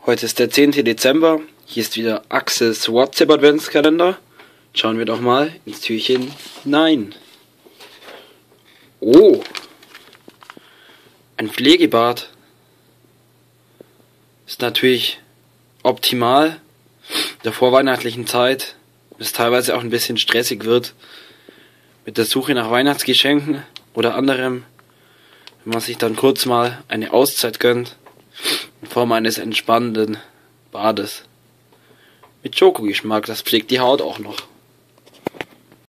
Heute ist der 10. Dezember. Hier ist wieder Axels WhatsApp Adventskalender. Schauen wir doch mal ins Türchen hinein. Oh, ein Pflegebad. Ist natürlich optimal in der vorweihnachtlichen Zeit, bis es teilweise auch ein bisschen stressig wird mit der Suche nach Weihnachtsgeschenken oder anderem, wenn man sich dann kurz mal eine Auszeit gönnt in Form eines entspannenden Bades. Mit Schokogeschmack, das pflegt die Haut auch noch.